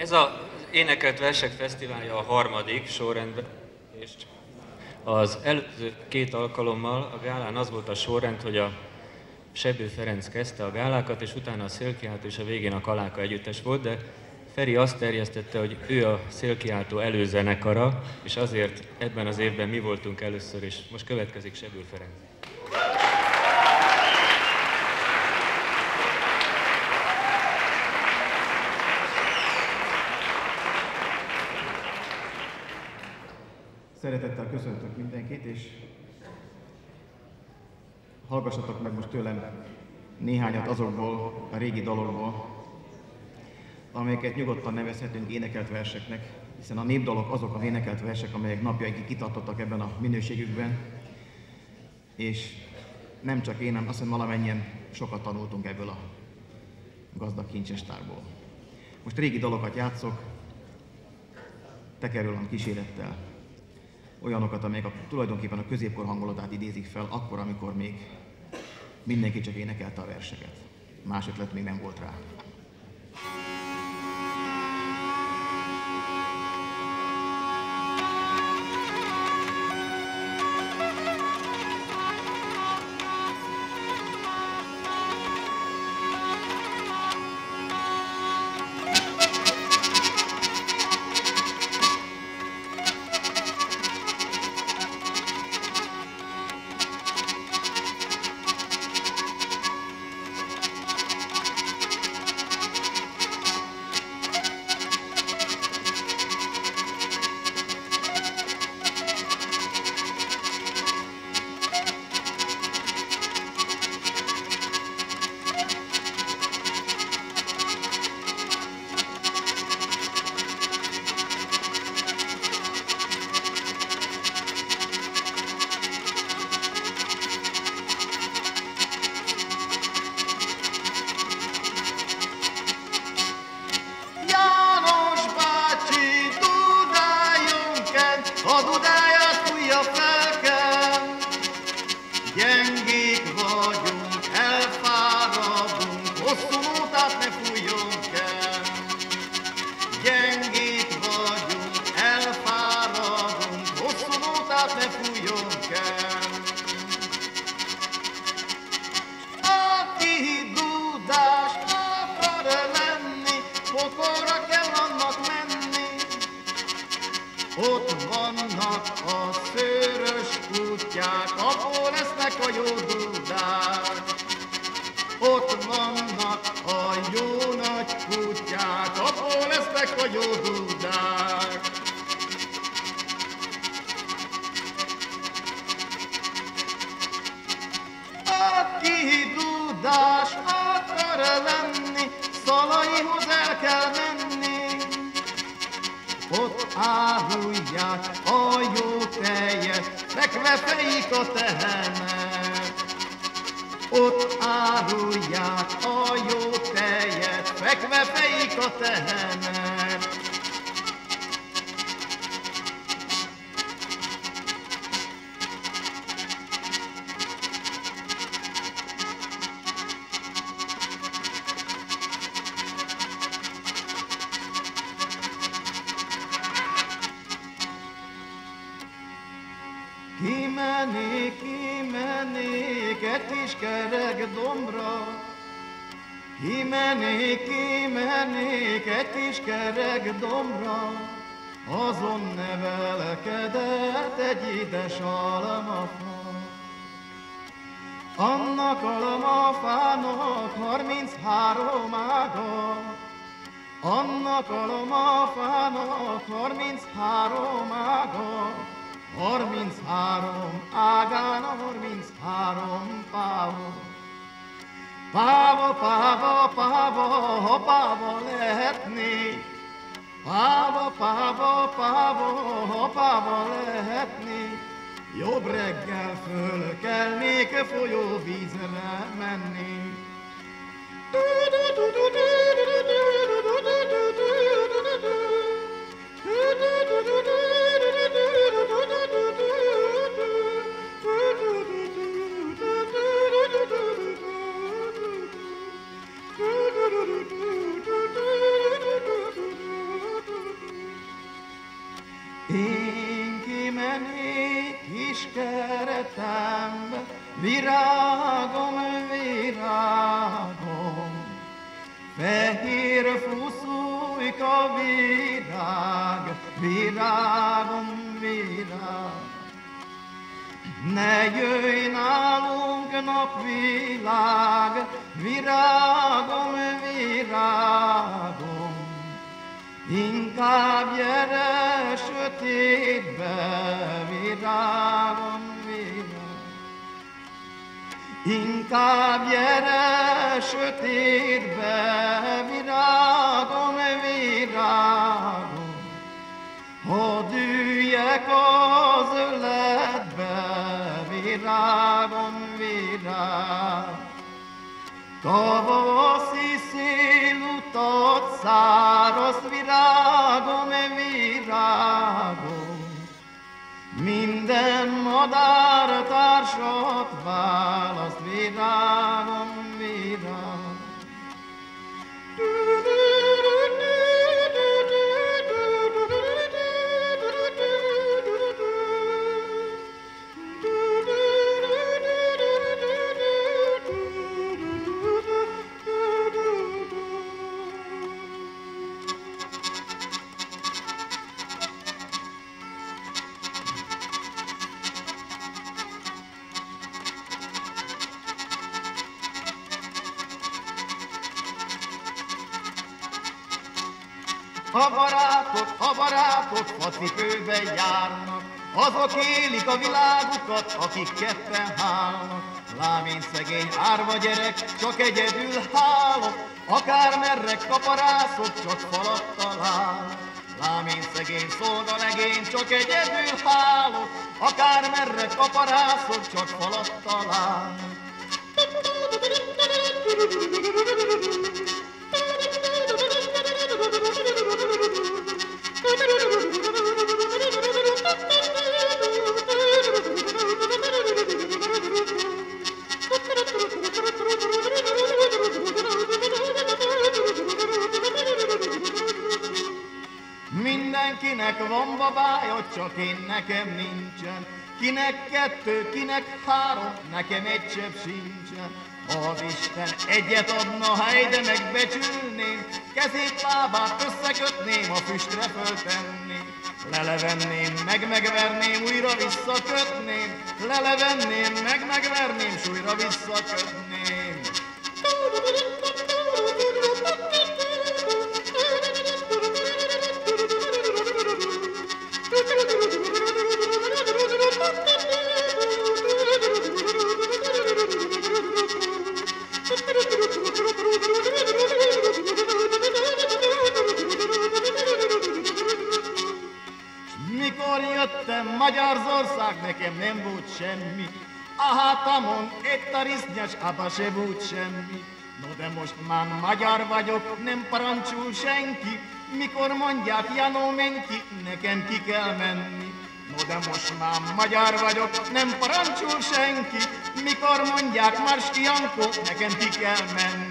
Ez az Énekelt Versek Fesztiválja a harmadik sorrendben, és az előző két alkalommal a gálán az volt a sorrend, hogy a Sebő Ferenc kezdte a gálákat, és utána a Szélkiáltó, és a végén a Kaláka együttes volt, de Feri azt terjesztette, hogy ő a Szélkiáltó előzenekara, és azért ebben az évben mi voltunk először, és most következik Sebő Ferenc. Szeretettel köszöntök mindenkit, és hallgassatok meg most tőlem néhányat azokból a régi dalokból, amelyeket nyugodtan nevezhetünk énekelt verseknek, hiszen a népdalok azok az énekelt versek, amelyek napjaikig kitartottak ebben a minőségükben, és nem csak én, hanem azt hiszem valamennyien sokat tanultunk ebből a gazdag kincsestárból. Most régi dalokat játszok, tekerőlan kísérettel, olyanokat, amelyek tulajdonképpen a középkor hangulatát idézik fel, akkor, amikor még mindenki csak énekelte a verseket. Más ötlet még nem volt rá. Kimennék egy kis kerek dombra, azon nevelkedett egy édes almafa. Annak almafának 33 ága, annak almafának 33 ága, 33 ágán 33 páva. Páva, páva, páva, ha páva lehetnék, páva, páva, páva, ha páva lehetnék, jobb reggel fölkelnék, folyóvízre mennék. Én kimennék kis keretembe, virágom, virágom, fehér fuszújka virág, virágom, virág. Ne jöjj nálunk napvilág, virágom, virágom, inkább gyere sötétbe, virágom, virág. Inkább gyere sötétbe, virágom, virágom, hadd üljek az öletbe, virágom, virág. Tavaszi szélutat száraz, virágom, virágom, minden madár társat választ, virágom, virág. A barátok facipőben járnak, azok élik a világukat, akik ketten hálnak. Lám én szegény árva gyerek, csak egyedül hálok, akármerre kaparászok, csak falat találok. Lám én szegény szolgalegény, csak egyedül hálok, akármerre kaparászok, csak falat találok. Mindenkinek van babája, csak én nekem nincsen. Kinek kettő, kinek három, nekem egy csepp sincsen. Ha az Isten egyet adna, ha ide megbecsülném, kezét, lábát összekötném, a füstre föltenném. Lelevenném, megverném, újra visszakötném. Lelevenném, megverném, s újra visszakötném. Mikor jöttem Magyarország, nekem nem volt semmi. A hátamon egy tarisznyas apa se volt semmi. No de most már magyar vagyok, nem parancsul senki. Mikor mondják, Janó, menj ki, nekem ki kell menni. No de most már magyar vagyok, nem parancsul senki. Mikor mondják, Marski Jankó, nekem ki kell menni.